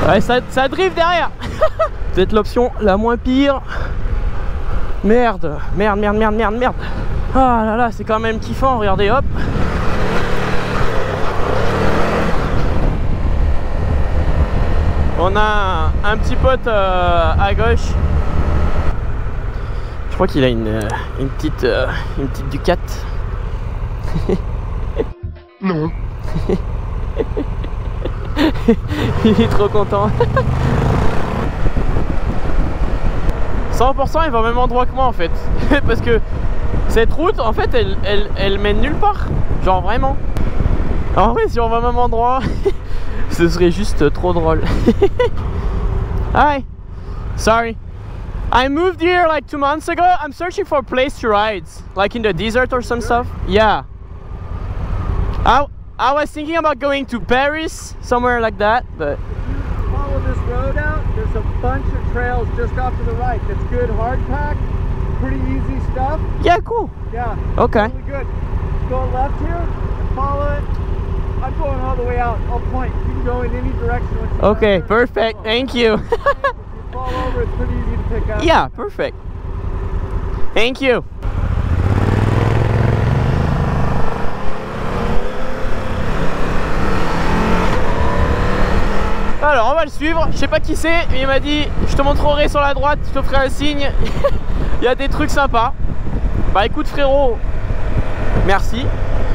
Ouais, ça drift derrière. Peut-être l'option la moins pire. Merde. Ah là là, c'est quand même kiffant, regardez, hop. On a un petit pote à gauche. Je crois qu'il a une petite Ducat. Non. Il est trop content. 100% il va au même endroit que moi en fait. Parce que cette route en fait elle mène nulle part. Genre vraiment. En vrai si on va au même endroit ce serait juste trop drôle. Hi. Sorry. I moved here like 2 months ago. I'm searching for a place to ride. Like in the desert or some stuff. Yeah. I was thinking about going to Paris, somewhere like that, but... If you follow this road out, there's a bunch of trails just off to the right. That's good hardpack, pretty easy stuff. Yeah, cool. Yeah. Okay. Really good. Go left here and follow it. I'm going all the way out. I'll point. You can go in any direction. Okay, perfect. Thank you. If you fall over, it's pretty easy to pick up. Yeah, perfect. Thank you. Alors on va le suivre, je sais pas qui c'est, mais il m'a dit je te montrerai sur la droite, je te ferai un signe. Il y a des trucs sympas. Bah écoute frérot, merci.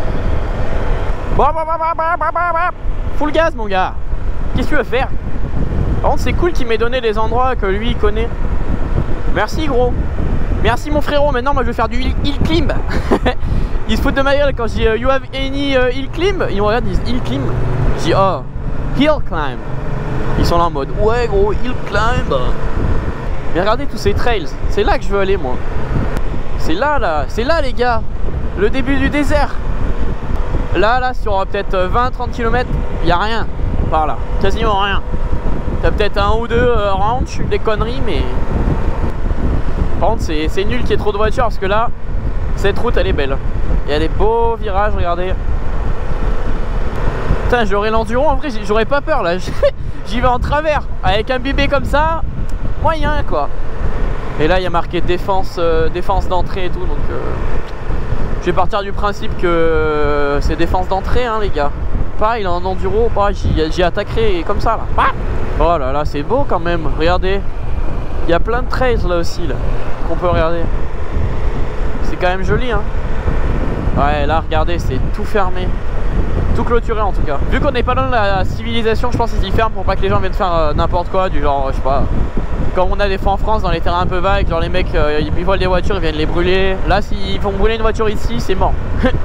Full gaz mon gars. Qu'est-ce que tu veux faire? Par contre c'est cool qu'il m'ait donné des endroits que lui il connaît. Merci gros. Merci mon frérot, maintenant moi je vais faire du hill climb. Ils se foutent de ma gueule quand je dis you have any hill climb. Ils me regardent, ils disent hill climb. Je dis oh, hill climb. Ils sont là en mode ouais gros, hill climb. Mais regardez tous ces trails, c'est là que je veux aller moi. C'est là les gars, le début du désert. Là sur peut-être 20-30 km, il n'y a rien par là, quasiment rien. T'as peut-être un ou deux ranch, des conneries, mais par contre c'est nul qu'il y ait trop de voitures parce que là, cette route elle est belle. Il y a des beaux virages, regardez. Putain, j'aurais l'enduro, en vrai j'aurais pas peur là. J'y vais en travers, avec un bébé comme ça, moyen quoi. Et là il y a marqué défense d'entrée et tout, donc je vais partir du principe que c'est défense d'entrée hein les gars. Pareil en enduro, j'y attaquerai comme ça là. Oh là là, c'est beau quand même, regardez. Il y a plein de trails là aussi là, qu'on peut regarder. C'est quand même joli hein. Ouais là regardez, c'est tout fermé. Tout clôturé en tout cas. Vu qu'on n'est pas loin de la civilisation, je pense qu'ils y ferment pour pas que les gens viennent faire n'importe quoi, du genre, je sais pas, comme on a des fois en France dans les terrains un peu vagues, genre les mecs ils volent des voitures, ils viennent les brûler. Là s'ils font brûler une voiture ici, c'est mort.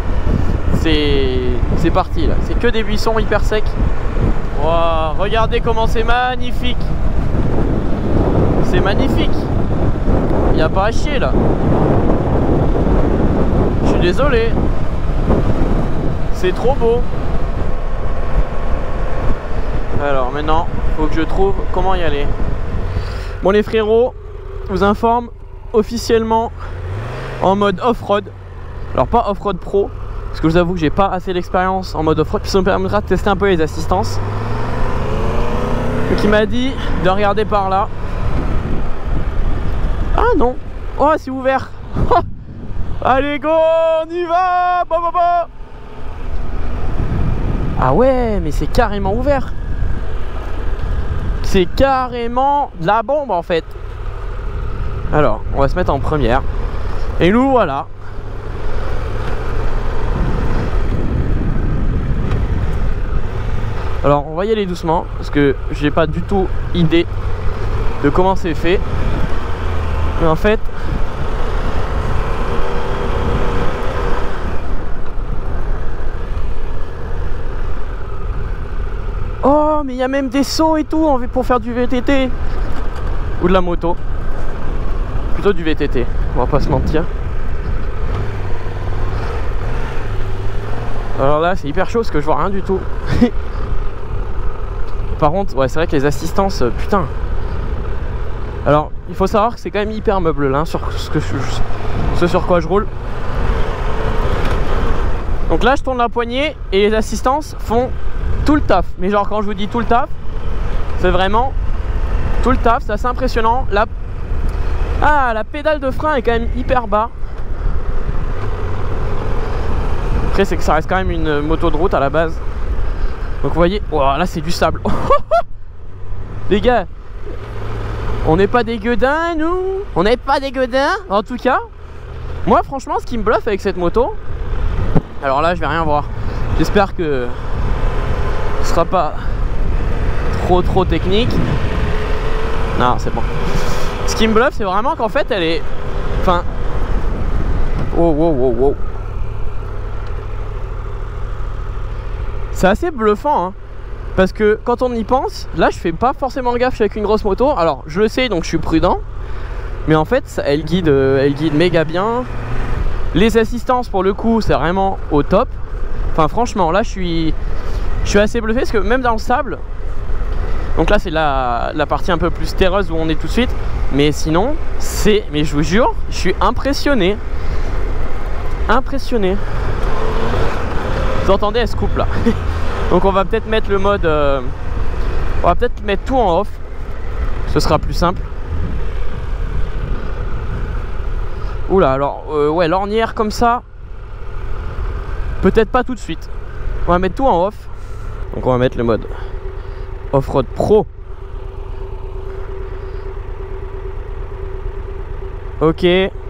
C'est parti là, c'est que des buissons hyper secs. Wow, regardez comment c'est magnifique. C'est magnifique. Il n'y a pas à chier là. Je suis désolé. C'est trop beau. Alors maintenant, faut que je trouve comment y aller. Bon les frérots, je vous informe officiellement en mode off-road. Alors pas off-road pro, parce que je vous avoue que j'ai pas assez d'expérience en mode off-road, puis ça me permettra de tester un peu les assistances. Donc il m'a dit de regarder par là. Ah non. Oh c'est ouvert. Allez go, on y va. Ah ouais, mais c'est carrément ouvert. C'est carrément de la bombe en fait. Alors, on va se mettre en première. Et nous voilà. Alors, on va y aller doucement parce que j'ai pas du tout idée de comment c'est fait. Mais en fait, oh mais il y a même des sauts et tout pour faire du VTT ou de la moto. Plutôt du VTT, on va pas se mentir. Alors là c'est hyper chaud parce que je vois rien du tout. Par contre ouais c'est vrai que les assistances putain. Alors il faut savoir que c'est quand même hyper meuble là sur ce sur quoi je roule. Donc là je tourne la poignée et les assistances font tout le taf. Mais genre quand je vous dis tout le taf, C'est vraiment tout le taf, c'est assez impressionnant. La pédale de frein est quand même hyper bas. Après c'est que ça reste quand même une moto de route à la base. Donc vous voyez, oh, là c'est du sable. Les gars, on n'est pas des gueudins nous. On n'est pas des gueudins. En tout cas, moi franchement ce qui me bluffe avec cette moto, alors là je vais rien voir. J'espère que ce sera pas trop technique. Non c'est bon. Ce qui me bluffe c'est vraiment qu'en fait elle est... Enfin... Wow. C'est assez bluffant hein. Parce que quand on y pense, là je fais pas forcément gaffe avec une grosse moto. Alors je le sais donc je suis prudent. Mais en fait elle guide méga bien. Les assistances pour le coup c'est vraiment au top. Enfin franchement là je suis assez bluffé parce que même dans le sable. Donc là c'est la partie un peu plus terreuse où on est tout de suite. Mais sinon c'est, mais je vous jure, je suis impressionné. Vous entendez, elle se coupe là. Donc on va peut-être mettre le mode on va peut-être mettre tout en off. Ce sera plus simple. Oula, alors ouais, l'ornière comme ça, peut-être pas tout de suite. On va mettre tout en off. Donc on va mettre le mode Off-Road Pro. Ok.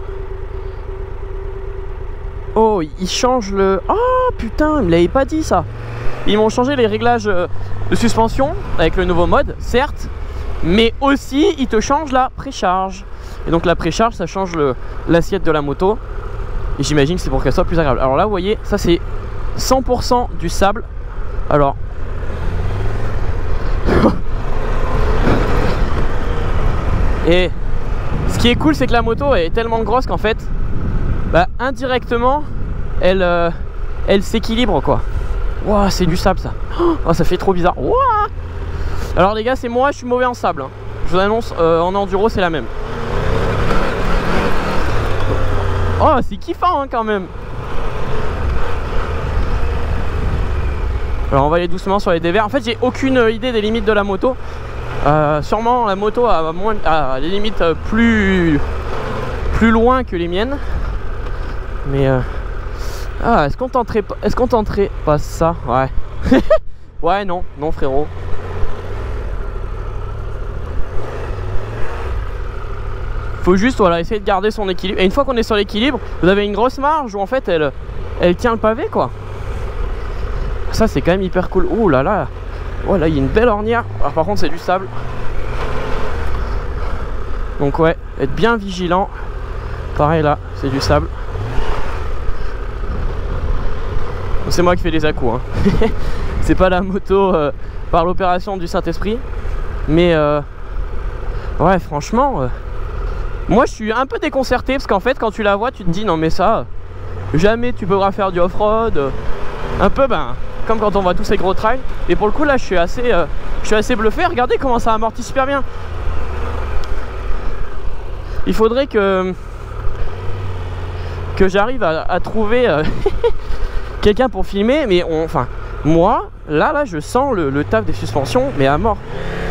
Oh, ils changent le... Oh putain, ils me l'avaient pas dit ça. Ils m'ont changé les réglages de suspension avec le nouveau mode, certes. Mais aussi, ils te changent la précharge. Et donc la précharge, ça change l'assiette de la moto. Et j'imagine que c'est pour qu'elle soit plus agréable. Alors là, vous voyez, ça c'est 100% du sable. Alors... Et ce qui est cool, c'est que la moto est tellement grosse qu'en fait, bah, indirectement, elle s'équilibre quoi. Wow, c'est du sable ça. Oh, ça fait trop bizarre. Wow. Alors les gars, c'est moi, je suis mauvais en sable. Hein. Je vous annonce, en enduro, c'est la même. Oh, c'est kiffant hein, quand même. Alors on va aller doucement sur les dévers. En fait, j'ai aucune idée des limites de la moto. Sûrement la moto a les limites plus loin que les miennes. Mais ah, est-ce qu'on tenterait pas ça? Ouais. Ouais, non frérot. Faut juste voilà, essayer de garder son équilibre. Et une fois qu'on est sur l'équilibre, vous avez une grosse marge où en fait elle tient le pavé quoi. Ça c'est quand même hyper cool. Ouh là là. Oh là, il y a une belle ornière. Alors par contre c'est du sable. Donc ouais, être bien vigilant. Pareil là, c'est du sable. C'est moi qui fais les à-coups hein. C'est pas la moto par l'opération du Saint-Esprit. Mais ouais franchement moi je suis un peu déconcerté parce qu'en fait quand tu la vois tu te dis non mais ça jamais tu pourras faire du off-road. Un peu ben comme quand on voit tous ces gros trails. Et pour le coup là je suis assez bluffé. Regardez comment ça amortit super bien. Il faudrait que j'arrive à trouver quelqu'un pour filmer. Mais enfin moi là je sens le taf des suspensions mais à mort.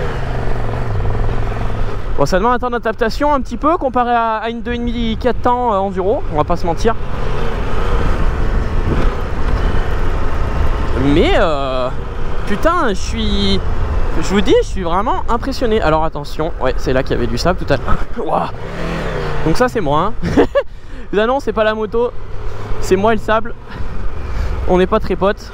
Bon, ça demande un temps d'adaptation un petit peu comparé à une 2,5-4 temps enduro, on va pas se mentir. Mais putain, je vous dis, je suis vraiment impressionné. Alors attention, ouais, c'est là qu'il y avait du sable tout à l'heure. Wow. Donc ça c'est moi. Hein. Je vous annonce, c'est pas la moto, c'est moi et le sable. On n'est pas très potes.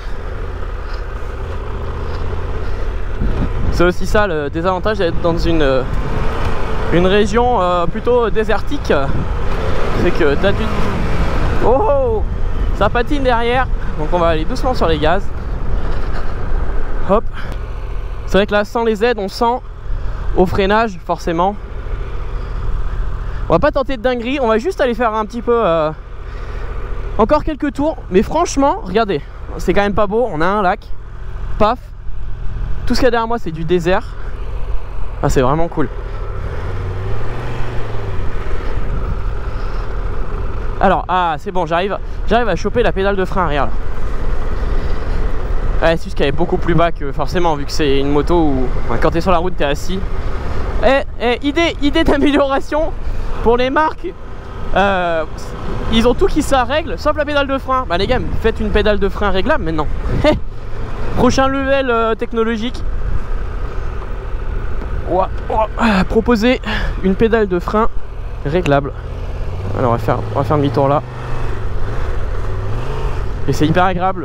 C'est aussi ça le désavantage d'être dans une région plutôt désertique. C'est que t'as du... Oh, ça patine derrière. Donc on va aller doucement sur les gaz. Hop. C'est vrai que là sans les aides on sent au freinage forcément. On va pas tenter de dinguerie. On va juste aller faire un petit peu encore quelques tours. Mais franchement regardez, c'est quand même pas beau. On a un lac. Paf. Tout ce qu'il y a derrière moi c'est du désert. Ah, c'est vraiment cool. Alors, ah c'est bon, j'arrive à choper la pédale de frein arrière là. Ouais, c'est juste qu'elle est beaucoup plus bas que forcément, vu que c'est une moto où quand t'es sur la route, t'es assis. Idée d'amélioration pour les marques. Ils ont tout qui ça règle, sauf la pédale de frein. Bah les gars, faites une pédale de frein réglable maintenant. Prochain level technologique. Proposer une pédale de frein réglable. Alors on va faire demi-tour là. Et c'est hyper agréable.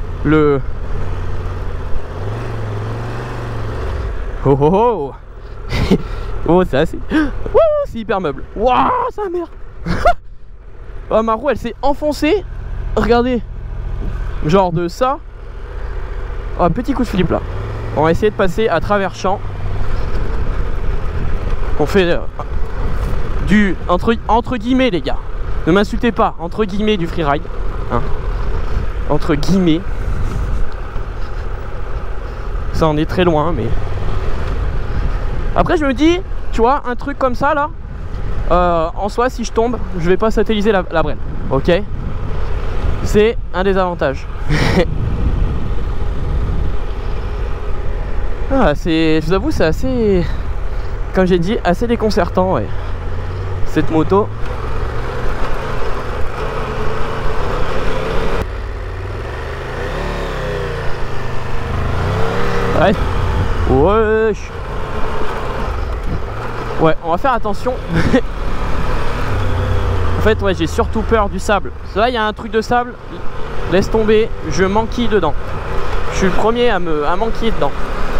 Oh oh oh. Oh c'est assez. C'est hyper meuble. Waouh, sa mère. Oh, ma roue elle s'est enfoncée. Regardez. Genre de ça. Oh, petit coup de flip là. On va essayer de passer à travers champ. On fait du entre guillemets les gars. Ne m'insultez pas, entre guillemets du freeride. Hein, entre guillemets. Ça en est très loin mais. Après je me dis, tu vois, un truc comme ça là. En soi si je tombe, je vais pas satelliser la brenne. Ok. C'est un des avantages. Je vous avoue c'est assez, comme j'ai dit, assez déconcertant ouais. Cette moto. Ouais. Wesh. Ouais, on va faire attention. En fait ouais, j'ai surtout peur du sable. Là il y a un truc de sable. Laisse tomber, je m'enquille dedans. Je suis le premier à m'enquiller dedans.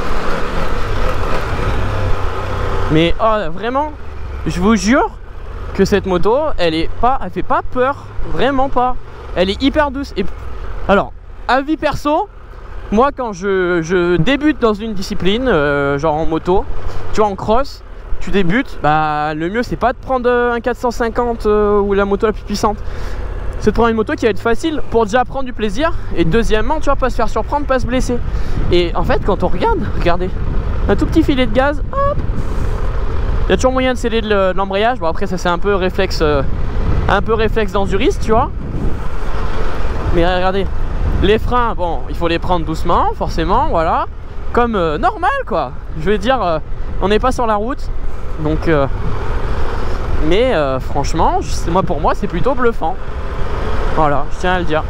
Mais oh, vraiment, je vous jure que cette moto, elle fait pas peur, vraiment pas. Elle est hyper douce. Et alors, avis perso, moi quand je débute dans une discipline, genre en moto, tu vois en cross, tu débutes, bah le mieux c'est pas de prendre un 450 ou la moto la plus puissante. C'est de prendre une moto qui va être facile pour déjà prendre du plaisir et deuxièmement, tu vois, pas se faire surprendre, pas se blesser. Et en fait, quand on regarde, regardez, un tout petit filet de gaz, hop. Il y a toujours moyen de sceller de l'embrayage. Bon après ça c'est un peu réflexe d'enduriste, tu vois. Mais regardez, les freins, bon, il faut les prendre doucement, forcément, voilà. Comme normal quoi. Je veux dire, on n'est pas sur la route. Donc mais franchement, pour moi c'est plutôt bluffant. Voilà, je tiens à le dire.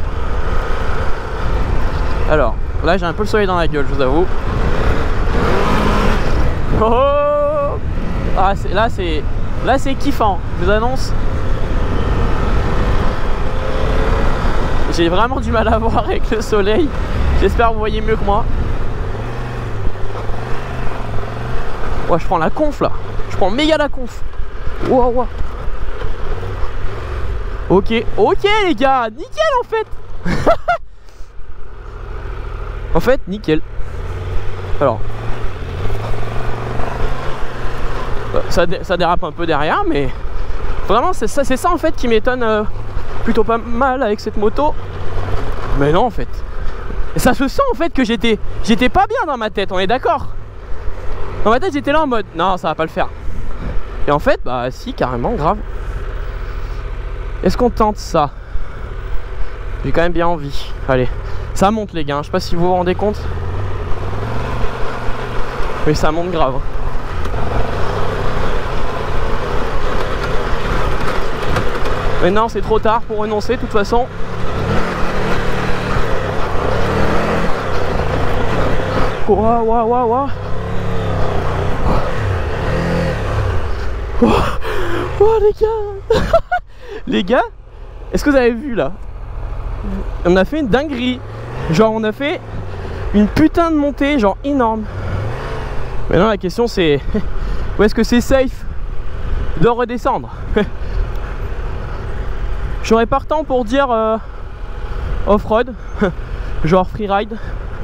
Alors, là j'ai un peu le soleil dans la gueule, je vous avoue. Oh, ah, là c'est kiffant, je vous annonce. J'ai vraiment du mal à voir avec le soleil. J'espère que vous voyez mieux que moi. Ouais, je prends la conf là. Je prends méga la conf. Wow, wow. Ok les gars, nickel en fait. En fait, nickel. Alors. Ça dérape un peu derrière, mais vraiment c'est ça en fait qui m'étonne plutôt pas mal avec cette moto. Mais non en fait. Et ça se sent en fait que j'étais pas bien dans ma tête, on est d'accord. Dans ma tête j'étais là en mode non ça va pas le faire. Et en fait bah si carrément grave. Est-ce qu'on tente ça? J'ai quand même bien envie. Allez, ça monte les gars, je sais pas si vous vous rendez compte. Mais ça monte grave. Mais non, c'est trop tard pour renoncer de toute façon. Waouh, waouh, waouh, waouh. Oh les gars. Les gars, est-ce que vous avez vu là? On a fait une dinguerie. Genre on a fait une putain de montée, genre énorme. Maintenant la question c'est où est-ce que c'est safe de redescendre? Je serais partant pour dire off-road, genre freeride.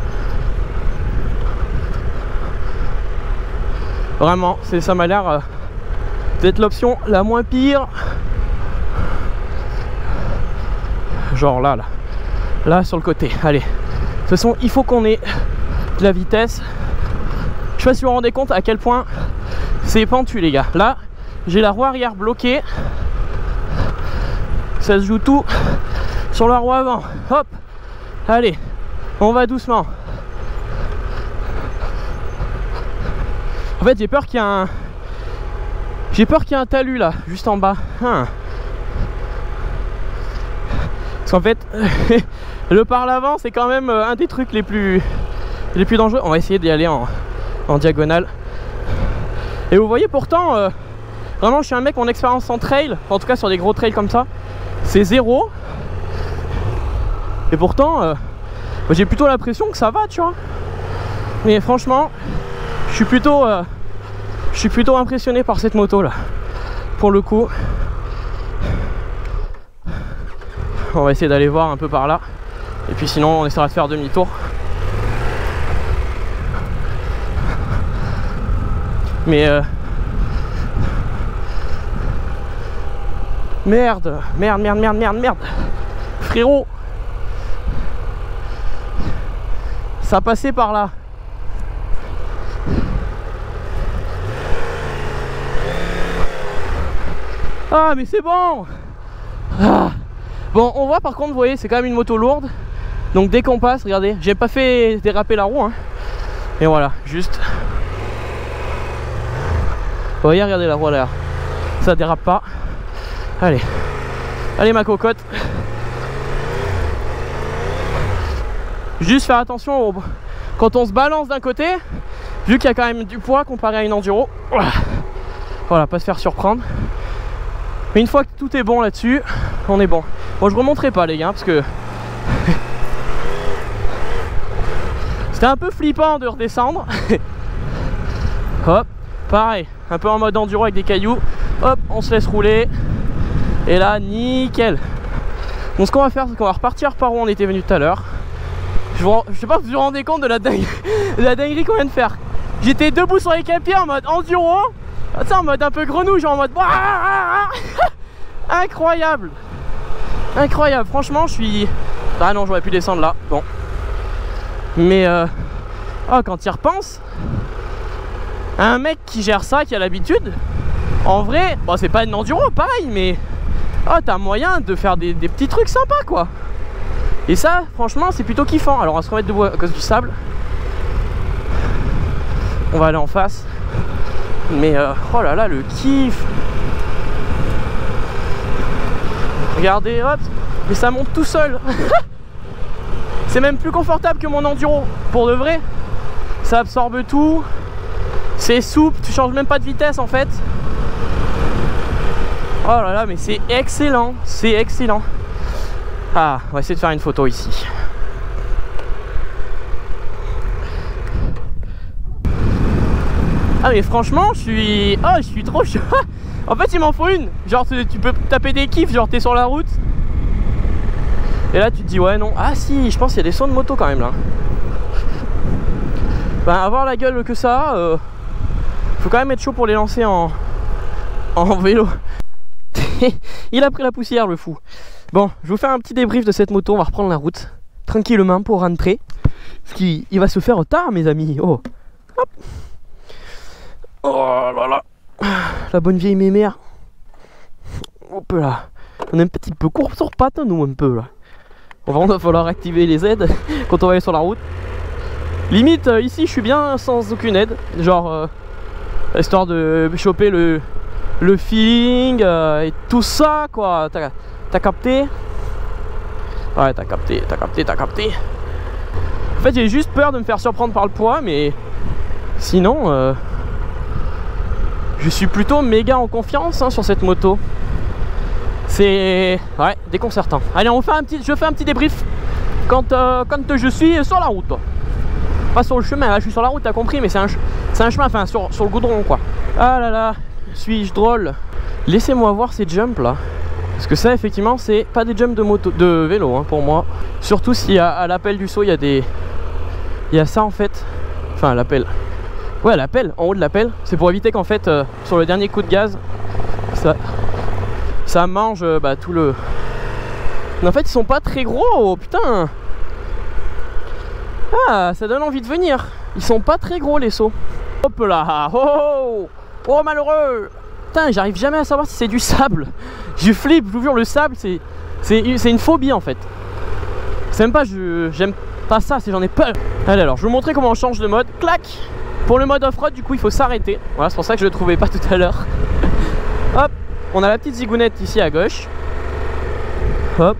Vraiment, ça m'a l'air d'être l'option la moins pire. Genre là sur le côté. Allez, de toute façon il faut qu'on ait de la vitesse. Je sais pas si vous vous rendez compte à quel point c'est pentu les gars. Là j'ai la roue arrière bloquée. Ça se joue tout sur la roue avant. Hop. Allez, on va doucement. En fait j'ai peur qu'il y ait un... J'ai peur qu'il y ait un talus là, juste en bas. Parce qu'en fait, le par l'avant c'est quand même un des trucs les plus dangereux. On va essayer d'y aller en diagonale. Et vous voyez pourtant, vraiment je suis un mec, mon expérience en trail, en tout cas sur des gros trails comme ça, c'est 0. Et pourtant, j'ai plutôt l'impression que ça va, tu vois. Mais franchement, je suis plutôt impressionné par cette moto là. Pour le coup, on va essayer d'aller voir un peu par là. Et puis sinon, on essaiera de faire demi-tour. Mais merde, frérot, ça passait par là. Ah mais c'est bon. Bon, on voit par contre, vous voyez, c'est quand même une moto lourde. Donc dès qu'on passe, regardez, j'ai pas fait déraper la roue, hein. Et voilà, juste. Vous voyez, regardez la roue là, ça dérape pas. Allez, allez ma cocotte. Juste faire attention quand on se balance d'un côté, vu qu'il y a quand même du poids comparé à une enduro. Voilà, pas se faire surprendre. Mais une fois que tout est bon là-dessus, on est bon. Bon, je remonterai pas les gars, parce que c'était un peu flippant de redescendre. Hop, pareil, un peu en mode enduro avec des cailloux. Hop, on se laisse rouler. Et là, nickel. Donc ce qu'on va faire, c'est qu'on va repartir par où on était venu tout à l'heure. Je sais pas si vous vous rendez compte de la dinguerie qu'on vient de faire. J'étais debout sur les capiers en mode enduro. Tu sais, en mode un peu grenouille, genre en mode... Incroyable. Incroyable, franchement je suis... Ah non, j'aurais pu descendre là, bon. Mais quand il repense, un mec qui gère ça, qui a l'habitude, en vrai, bon c'est pas une enduro pareil, mais t'as moyen de faire des petits trucs sympas quoi. Et ça, franchement, c'est plutôt kiffant. Alors on va se remettre debout à cause du sable. On va aller en face. Mais oh là là, le kiff. Regardez, hop, mais ça monte tout seul. C'est même plus confortable que mon enduro, pour de vrai. Ça absorbe tout. C'est souple, tu changes même pas de vitesse en fait. Oh là là, mais c'est excellent. C'est excellent. Ah, on va essayer de faire une photo ici. Ah mais franchement, je suis trop chaud. En fait, il m'en faut une. Genre, tu peux taper des kiffs, genre t'es sur la route. Et là, tu te dis, ouais, non. Ah si, je pense qu'il y a des sons de moto quand même là. Ben, avoir la gueule que ça, faut quand même être chaud pour les lancer en vélo. Il a pris la poussière, le fou. Bon, je vais vous faire un petit débrief de cette moto. On va reprendre la route tranquillement pour rentrer. Parce qu'il va se faire tard, mes amis. Oh, hop. Oh là là. La bonne vieille mémère. Hop là. On est un petit peu court sur pattes, nous, un peu là. On va falloir activer les aides quand on va aller sur la route. Limite, ici, je suis bien sans aucune aide. Genre, histoire de choper le feeling et tout ça, quoi. T'as capté? Ouais, t'as capté. En fait, j'ai juste peur de me faire surprendre par le poids, mais sinon, je suis plutôt méga en confiance sur cette moto. C'est déconcertant. Allez, je fais un petit débrief quand je suis sur la route. Pas sur le chemin, là je suis sur la route, t'as compris, mais c'est un chemin, enfin sur le goudron quoi. Ah là là, suis-je drôle. Laissez-moi voir ces jumps là. Parce que ça effectivement c'est pas des jumps de vélo hein, pour moi. Surtout si à l'appel du saut il y a ça en fait. Enfin l'appel. Ouais, l'appel, en haut de l'appel. C'est pour éviter qu'en fait sur le dernier coup de gaz ça mange tout le... Mais en fait ils sont pas très gros, oh, putain. Ah, ça donne envie de venir. Ils sont pas très gros les sauts. Hop là, oh malheureux. Putain, j'arrive jamais à savoir si c'est du sable. Je flippe, je vous jure, le sable c'est une phobie en fait. C'est même pas, j'aime pas ça, c'est j'en ai peur. Allez alors, je vais vous montrer comment on change de mode. Clac. Pour le mode off-road, du coup, il faut s'arrêter. Voilà, c'est pour ça que je le trouvais pas tout à l'heure. Hop, on a la petite zigounette ici à gauche. Hop.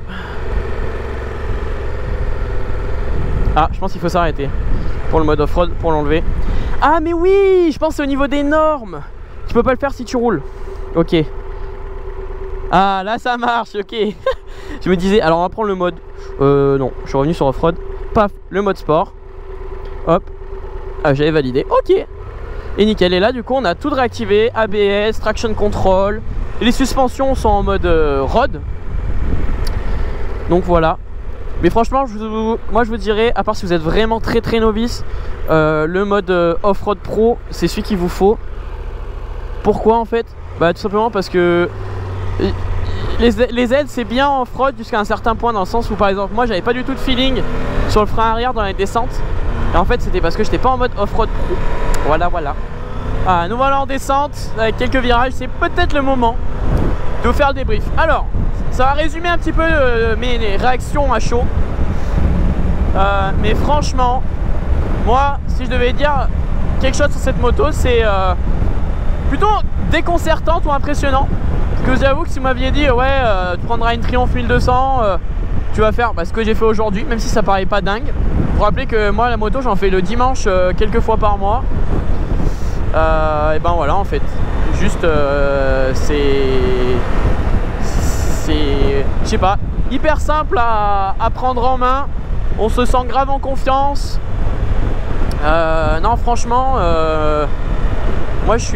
Ah, je pense qu'il faut s'arrêter pour le mode off-road, pour l'enlever. Ah, mais oui, je pense que c'est au niveau des normes. Tu peux pas le faire si tu roules. Ok. Ah, là, ça marche, ok. Je me disais, alors on va prendre le mode... non, je suis revenu sur off-road. Paf, le mode sport. Hop. Ah, j'avais validé. Ok. Et nickel. Et là, du coup, on a tout réactivé. ABS, traction control. Et les suspensions sont en mode road. Donc voilà. Mais franchement, moi je vous dirais, à part si vous êtes vraiment très novice, le mode off-road pro, c'est celui qu'il vous faut. Pourquoi en fait? Bah tout simplement parce que les aides c'est bien en off-road jusqu'à un certain point, dans le sens où par exemple moi j'avais pas du tout de feeling sur le frein arrière dans les descentes. Et en fait c'était parce que j'étais pas en mode off-road pro. Voilà. Ah, nous voilà en descente avec quelques virages, c'est peut-être le moment de vous faire le débrief. Alors, ça va résumer un petit peu mes réactions à chaud. Mais franchement, moi, si je devais dire quelque chose sur cette moto, c'est plutôt déconcertant ou impressionnant. Parce que j'avoue que si vous m'aviez dit, ouais, tu prendras une Triumph 1200, tu vas faire ce que j'ai fait aujourd'hui, même si ça paraît pas dingue. Vous rappelez que moi, la moto, j'en fais le dimanche quelques fois par mois. Et ben voilà, en fait, juste je sais pas, hyper simple à prendre en main. On se sent grave en confiance. Non franchement, moi je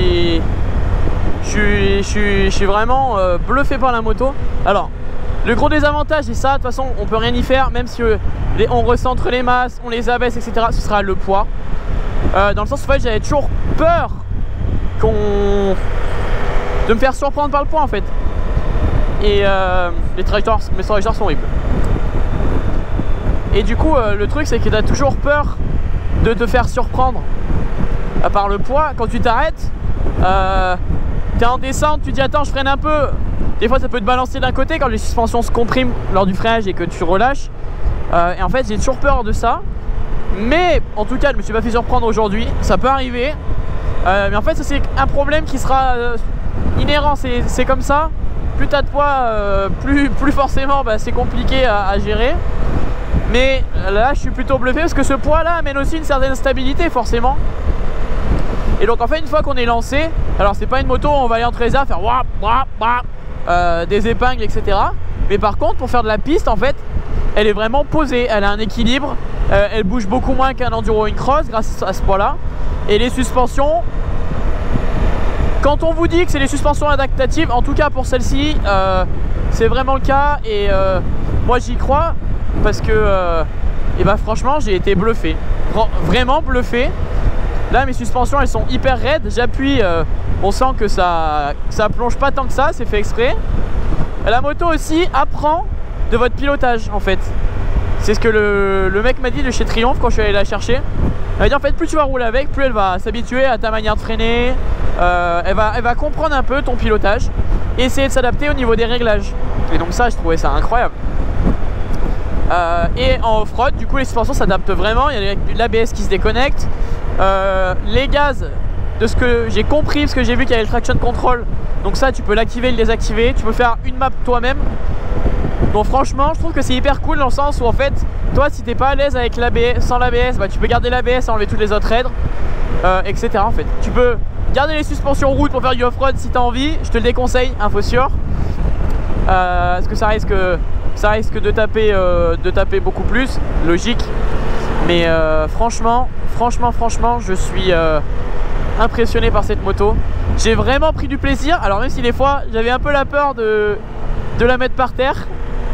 suis vraiment bluffé par la moto. Alors le gros désavantage, et ça de toute façon on peut rien y faire, même si on recentre les masses, on les abaisse, etc., ce sera le poids. Dans le sens où en fait, j'avais toujours peur de me faire surprendre par le poids en fait. Et mes trajectoires sont horribles. Et du coup le truc c'est que tu as toujours peur de te faire surprendre par le poids. Quand tu t'arrêtes, tu es en descente, tu dis attends je freine un peu. Des fois ça peut te balancer d'un côté quand les suspensions se compriment lors du freinage et que tu relâches. Et en fait j'ai toujours peur de ça. Mais en tout cas je me suis pas fait surprendre aujourd'hui. Ça peut arriver. Mais en fait ça c'est un problème qui sera inhérent, c'est comme ça. Plus tu as de poids, plus forcément c'est compliqué à gérer. Mais là je suis plutôt bluffé parce que ce poids là amène aussi une certaine stabilité forcément. Et donc en fait une fois qu'on est lancé, alors c'est pas une moto où on va aller entre les airs faire wap, wap, wap, des épingles etc. Mais par contre pour faire de la piste en fait elle est vraiment posée, elle a un équilibre, elle bouge beaucoup moins qu'un enduro, une cross grâce à ce poids là. Et les suspensions, quand on vous dit que c'est les suspensions adaptatives, en tout cas pour celle-ci, c'est vraiment le cas. Et moi j'y crois parce que franchement j'ai été bluffé, vraiment bluffé. Là mes suspensions elles sont hyper raides, j'appuie, on sent que ça plonge pas tant que ça, c'est fait exprès. La moto aussi apprend de votre pilotage en fait. C'est ce que le mec m'a dit de chez Triumph quand je suis allé la chercher. Elle m'a dit en fait plus tu vas rouler avec, plus elle va s'habituer à ta manière de freiner, elle va comprendre un peu ton pilotage et essayer de s'adapter au niveau des réglages. Et donc ça je trouvais ça incroyable. Et en off-road du coup les suspensions s'adaptent vraiment, il y a l'ABS qui se déconnecte, les gaz de ce que j'ai compris, parce que j'ai vu qu'il y avait le traction control, donc ça tu peux l'activer et le désactiver, tu peux faire une map toi-même. Donc franchement je trouve que c'est hyper cool dans le sens où en fait toi si t'es pas à l'aise avec l'ABS, sans l'ABS, tu peux garder l'ABS et enlever toutes les autres aides, etc. en fait. Tu peux garder les suspensions route pour faire du off-road si t'as envie, je te le déconseille, info sûre, parce que ça risque de taper beaucoup plus, logique. Mais franchement je suis impressionné par cette moto. J'ai vraiment pris du plaisir, alors même si des fois j'avais un peu la peur de la mettre par terre.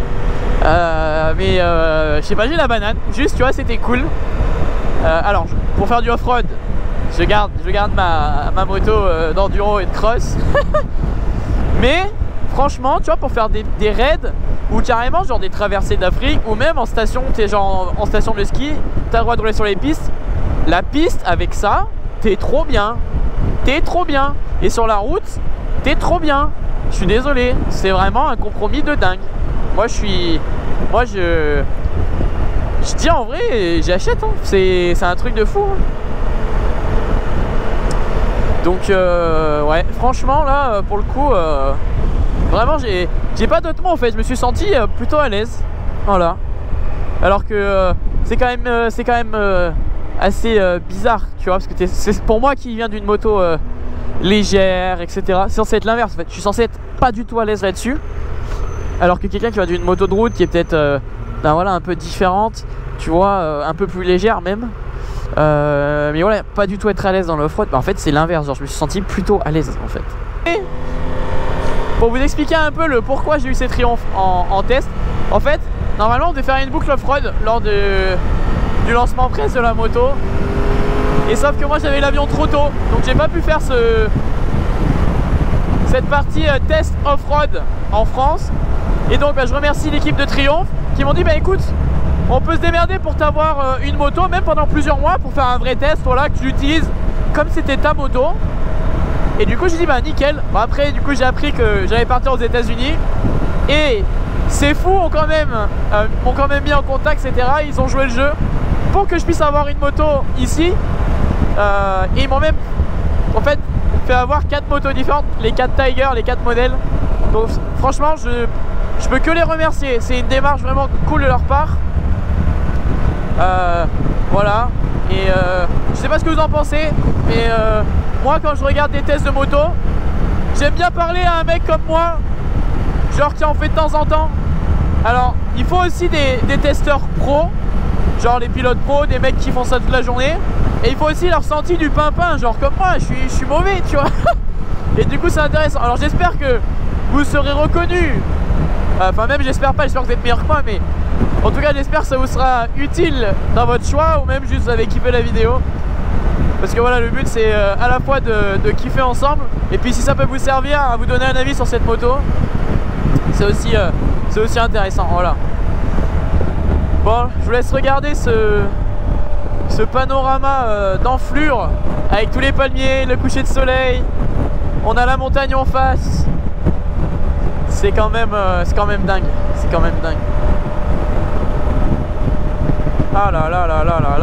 Je sais pas, j'ai la banane, juste tu vois c'était cool. Alors pour faire du off-road je garde ma moto d'enduro et de cross. Mais franchement tu vois pour faire des raids ou carrément genre des traversées d'Afrique ou même en station, t'es genre en station de ski, t'as le droit de rouler sur les pistes. La piste avec ça, t'es trop bien. Et sur la route, t'es trop bien. Je suis désolé, c'est vraiment un compromis de dingue. Moi je dis en vrai, j'achète, hein. C'est un truc de fou, hein. Donc ouais, franchement là pour le coup vraiment j'ai pas d'autres mots en fait, je me suis senti plutôt à l'aise. Voilà. Alors que c'est quand même assez bizarre, tu vois, parce que c'est pour moi qui vient d'une moto légère, etc. C'est censé être l'inverse en fait, je suis censé être pas du tout à l'aise là-dessus. Alors que quelqu'un qui va d'une moto de route qui est peut-être ben voilà, un peu différente, tu vois, un peu plus légère même. Mais voilà, pas du tout être à l'aise dans l'off-road. Bah, en fait c'est l'inverse, genre je me suis senti plutôt à l'aise en fait. Et pour vous expliquer un peu le pourquoi j'ai eu ces triomphes en test, en fait normalement on devait faire une boucle off-road lors du lancement presse de la moto. Et sauf que moi j'avais l'avion trop tôt, donc j'ai pas pu faire cette partie test off-road en France. Et donc bah, je remercie l'équipe de Triumph qui m'ont dit bah écoute, on peut se démerder pour t'avoir une moto même pendant plusieurs mois pour faire un vrai test, voilà, que tu l'utilises comme c'était ta moto. Et du coup j'ai dit bah nickel. Bon, après du coup j'ai appris que j'allais partir aux États-Unis et ces fous m'ont quand même mis en contact, etc. Ils ont joué le jeu pour que je puisse avoir une moto ici. Et ils m'ont même en fait fait avoir 4 motos différentes, les 4 Tiger, les 4 modèles. Donc franchement je peux que les remercier, c'est une démarche vraiment cool de leur part. Voilà. Et je sais pas ce que vous en pensez, mais moi quand je regarde des tests de moto, j'aime bien parler à un mec comme moi, genre qui en fait de temps en temps. Alors il faut aussi des testeurs pros, genre les pilotes pros, des mecs qui font ça toute la journée. Et il faut aussi leur sentir du pimpin, genre comme moi, je suis mauvais, tu vois. Et du coup c'est intéressant. Alors j'espère que vous serez reconnus. Enfin même j'espère pas, j'espère que vous êtes meilleur que moi, mais en tout cas j'espère que ça vous sera utile dans votre choix, ou même juste vous avez kiffé la vidéo. Parce que voilà, le but c'est à la fois de kiffer ensemble, et puis si ça peut vous servir à vous donner un avis sur cette moto, c'est aussi intéressant. Voilà. Bon, je vous laisse regarder ce panorama d'enflure avec tous les palmiers, le coucher de soleil. On a la montagne en face. C'est quand même dingue. C'est quand même dingue. Ah là là là là là